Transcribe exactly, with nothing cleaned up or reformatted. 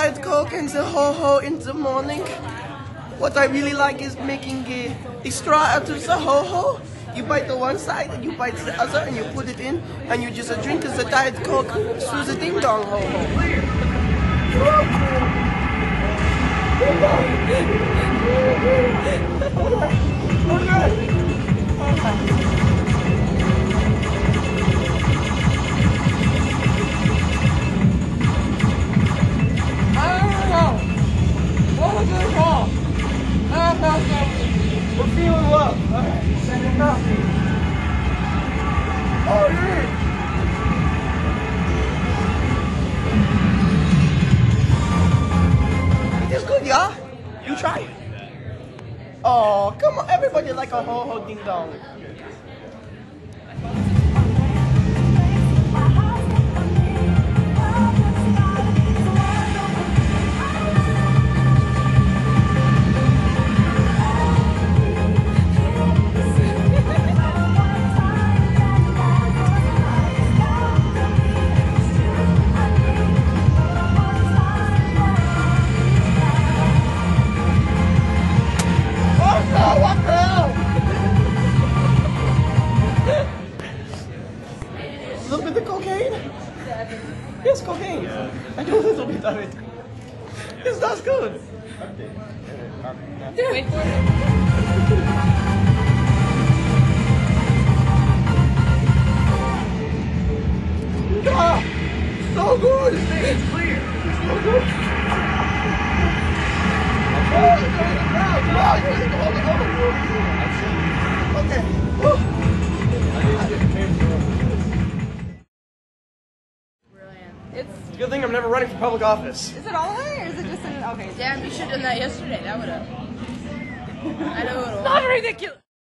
Diet Coke and the ho-ho in the morning. What I really like is making a, a straw out of the ho-ho. You bite the one side and you bite the other and you put it in and you just drink the Diet Coke through the ding dong ho-ho. We're feeling well. Alright, send it coffee. Oh, dude. It is good, yeah? You try it. Oh, come on. Everybody like a ho-ho ding dong. A little bit of cocaine? Yes, cocaine. I do a little bit of it. Yes, that's good. Wait for it. Ah, so good. It's clear. It's so good. Okay. It's, Good thing I'm never running for public office. is it all the way or is it just an, okay. Damn, you should have done that yesterday. That would have. I know it would have. Not ridiculous.